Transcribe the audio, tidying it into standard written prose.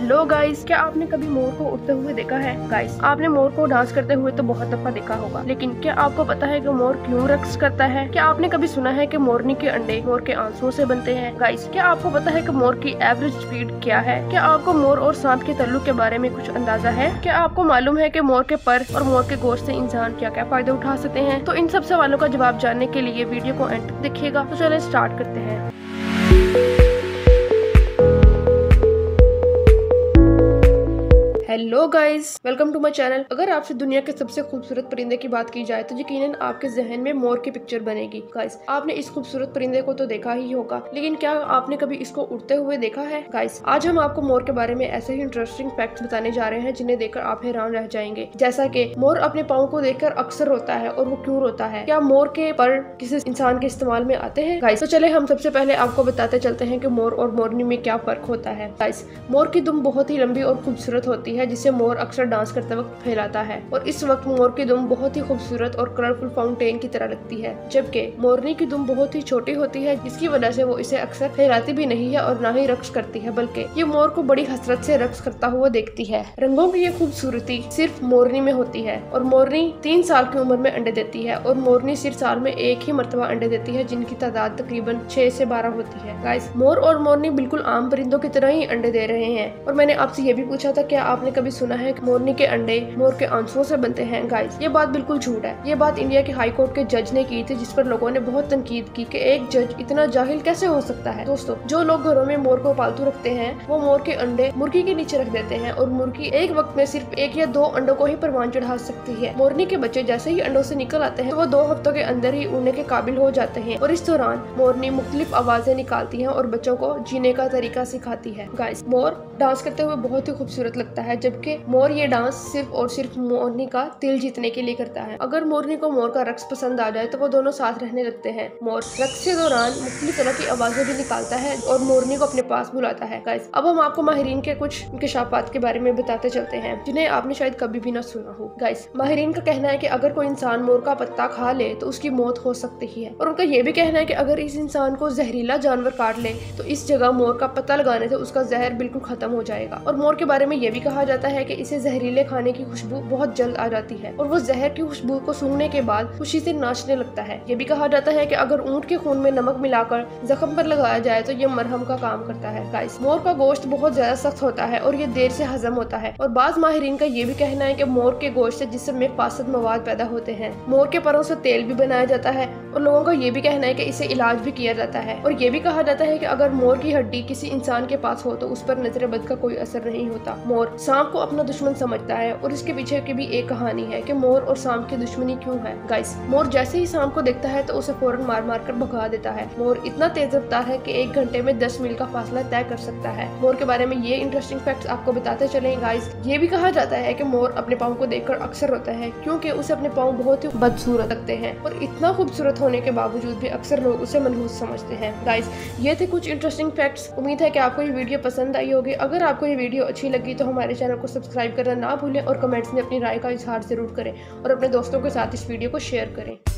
Hello guys, क्या आपने कभी मोर को उड़ते हुए देखा है? गाइस, आपने मोर को डांस करते हुए तो बहुत दफा देखा होगा, लेकिन क्या आपको पता है कि मोर क्यों रक्स करता है? क्या आपने कभी सुना है कि मोरनी के अंडे मोर के आंसुओं से बनते हैं? गाइस, क्या आपको पता है कि मोर की एवरेज स्पीड क्या है? क्या आपको मोर और सांप के ताल्लुक के बारे में कुछ अंदाजा है? क्या आपको मालूम है कि मोर के पर और मोर के गोश्त से इंसान क्या क्या फायदे उठा सकते हैं? तो इन सब सवालों का जवाब जानने के लिए वीडियो को एंड तक देखिएगा। तो चलिए स्टार्ट करते हैं। Hello guys, welcome to my channel. अगर आपसे दुनिया के सबसे खूबसूरत परिंदे की बात की जाए तो यकीनन आपके जहन में मोर की पिक्चर बनेगी। गाइस, आपने इस खूबसूरत परिंदे को तो देखा ही होगा, लेकिन क्या आपने कभी इसको उड़ते हुए देखा है? गाइस, आज हम आपको मोर के बारे में ऐसे ही इंटरेस्टिंग फैक्ट्स बताने जा रहे हैं जिन्हें देखकर आप हैरान रह जाएंगे। जैसा कि मोर अपने पाँव को देखकर अक्सर रोता है, और वो क्यों रोता है? क्या मोर के पर किसी इंसान के इस्तेमाल में आते हैं? गाइस, तो चले हम सबसे पहले आपको बताते चलते हैं कि मोर और मोरनी में क्या फर्क होता है। गाइस, मोर की दुम बहुत ही लंबी और खूबसूरत होती है जिसे मोर अक्सर डांस करते वक्त फैलाता है, और इस वक्त मोर की दुम बहुत ही खूबसूरत और कलरफुल फाउंटेन की तरह लगती है, जबकि मोरनी की दुम बहुत ही छोटी होती है जिसकी वजह से वो इसे अक्सर फैलाती भी नहीं है और ना ही रक्स करती है, बल्कि ये मोर को बड़ी हसरत से रक्स करता हुआ देखती है। रंगों की ये खूबसूरती सिर्फ मोरनी में होती है, और मोरनी 3 साल की उम्र में अंडे देती है, और मोरनी सिर्फ साल में एक ही मरतबा अंडे देती है जिनकी तादाद तकरीबन 6 से 12 होती है। गाइस, मोर और मोरनी बिल्कुल आम परिंदों की तरह ही अंडे दे रहे हैं, और मैंने आपसे ये भी पूछा था क्या आपने कभी सुना है कि मोरनी के अंडे मोर के आंसुओं से बनते हैं? गाइस, ये बात बिल्कुल झूठ है। ये बात इंडिया के हाई कोर्ट के जज ने की थी, जिस पर लोगों ने बहुत तनकीद की कि एक जज इतना जाहिल कैसे हो सकता है। दोस्तों, जो लोग घरों में मोर को पालतू रखते हैं वो मोर के अंडे मुर्गी के नीचे रख देते हैं, और मुर्गी एक वक्त में सिर्फ 1 या 2 अंडों को ही परवान चढ़ा सकती है। मोरनी के बच्चे जैसे ही अंडों से निकल आते हैं तो वो 2 हफ्तों के अंदर ही उड़ने के काबिल हो जाते हैं, और इस दौरान मोरनी मुख्तलिफ आवाजें निकालती है और बच्चों को जीने का तरीका सिखाती है। गाइस, मोर डांस करते हुए बहुत ही खूबसूरत लगता है, जबकि मोर ये डांस सिर्फ और सिर्फ मोरनी का दिल जीतने के लिए करता है। अगर मोरनी को मोर का रक्स पसंद आ जाए तो वो दोनों साथ रहने लगते हैं। मोर रक्स के दौरान मुख्तलिफ तरह की आवाजें भी निकालता है और मोरनी को अपने पास बुलाता है। गाइस, अब हम आपको माहिरीन के कुछ इंकशाफात के बारे में बताते चलते हैं जिन्हें आपने शायद कभी भी ना सुना हो। गाइस, माहिरीन का कहना है कि अगर कोई इंसान मोर का पत्ता खा ले तो उसकी मौत हो सकती है, और उनका ये भी कहना है कि अगर इस इंसान को जहरीला जानवर काट ले तो इस जगह मोर का पत्ता लगाने से उसका जहर बिल्कुल खत्म हो जाएगा। और मोर के बारे में ये भी कहा जाता है कि इसे जहरीले खाने की खुशबू बहुत जल्द आ जाती है, और वो जहर की खुशबू को सूंघने के बाद खुशी से नाचने लगता है। ये भी कहा जाता है कि अगर ऊंट के खून में नमक मिलाकर जख्म पर लगाया जाए तो ये मरहम का काम करता है। गाइस, मोर का गोश्त बहुत ज्यादा सख्त होता है और ये देर से हजम होता है, और बाज माहिरीन का ये भी कहना है कि मोर के गोश्त से जिस्म में फासद मवाद पैदा होते हैं। मोर के परों से तेल भी बनाया जाता है, और लोगों का ये भी कहना है कि इसे इलाज भी किया जाता है। और ये भी कहा जाता है कि अगर मोर की हड्डी किसी इंसान के पास हो तो उस पर नजर बद का कोई असर नहीं होता। मोर सांप को अपना दुश्मन समझता है, और इसके पीछे की भी एक कहानी है कि मोर और सांप की दुश्मनी क्यों है। गाइस, मोर जैसे ही सांप को देखता है तो उसे फौरन मार मार कर भगा देता है। मोर इतना तेज रफ्तार है कि 1 घंटे में 10 मील का फासला तय कर सकता है। मोर के बारे में ये इंटरेस्टिंग फैक्ट्स आपको बताते चले। गाइस, ये भी कहा जाता है कि मोर अपने पाँव को देखकर अक्सर रोता है, क्योंकि उसे अपने पाँव बहुत ही बदसूरत लगते हैं, और इतना खूबसूरत होने के बावजूद भी अक्सर लोग उसे मनहूस समझते हैं। गाइस, ये थे कुछ इंटरेस्टिंग फैक्ट्स। उम्मीद है कि आपको ये वीडियो पसंद आई होगी। अगर आपको ये वीडियो अच्छी लगी तो हमारे चैनल को सब्सक्राइब करना ना भूलें, और कमेंट्स में अपनी राय का इजहार जरूर करें, और अपने दोस्तों के साथ इस वीडियो को शेयर करें।